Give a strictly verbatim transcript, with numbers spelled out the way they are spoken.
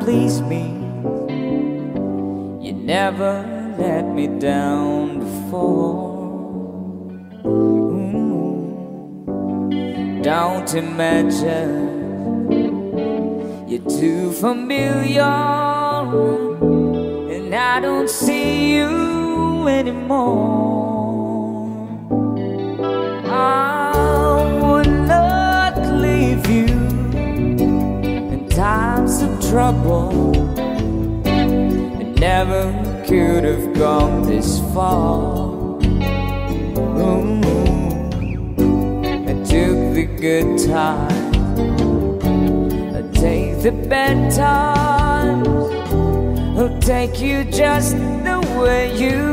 please me. You never let me down before. Mm. Don't imagine you're too familiar, and I don't see you anymore. I would not leave you in times of trouble. I never could have gone this far. Ooh, I took the good times, I take the bad times. I'll take you just the way you